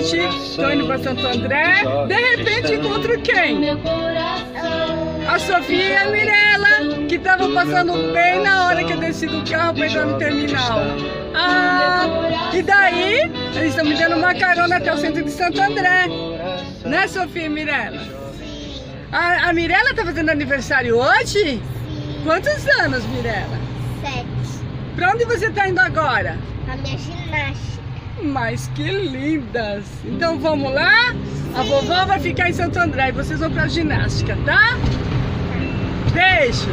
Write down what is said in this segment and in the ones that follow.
gente, tô indo pra Santo André. De repente encontro quem? A Sofia e a Mirella, que estavam passando bem na hora que eu desci do carro pra entrar no terminal. E daí, eles estão me dando uma carona até o centro de Santo André. Né, Sofia e Mirella? A Mirella tá fazendo aniversário hoje? Quantos anos, Mirella? 7. Pra onde você tá indo agora? Pra minha ginástica. Mas que lindas! Então vamos lá? A vovó vai ficar em Santo André e vocês vão pra ginástica, tá? Beijo!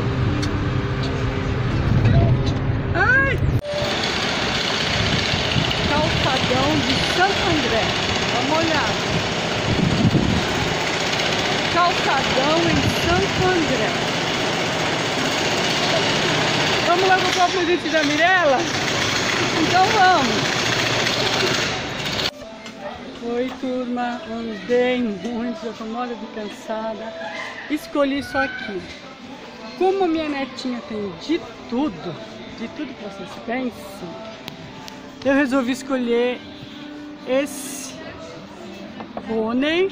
Ai! Calçadão de Santo André. Dá uma olhada. Calçadão em Santo André. Vamos lá comprar o presente da Mirella? Então vamos! Oi, turma, andei muito, já tô morta de cansada. Escolhi isso aqui. Como a minha netinha tem de tudo que vocês pensam, eu resolvi escolher esse pônei,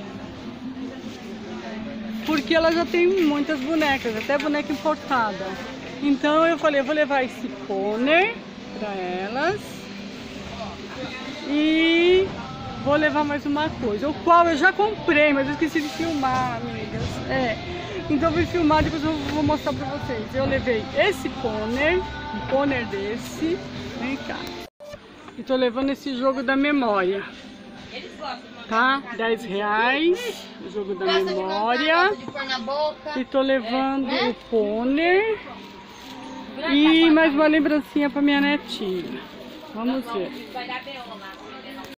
porque ela já tem muitas bonecas, até boneca importada. Então eu falei, eu vou levar esse pônei para elas e vou levar mais uma coisa, o qual eu já comprei, mas eu esqueci de filmar, amigas. Então eu vou filmar, depois eu vou mostrar pra vocês. Eu levei esse pônei, um pônei desse, vem cá. E tô levando esse jogo da memória, tá? R$10, o jogo da memória. E tô levando o pônei e mais uma lembrancinha pra minha netinha. Vamos ver.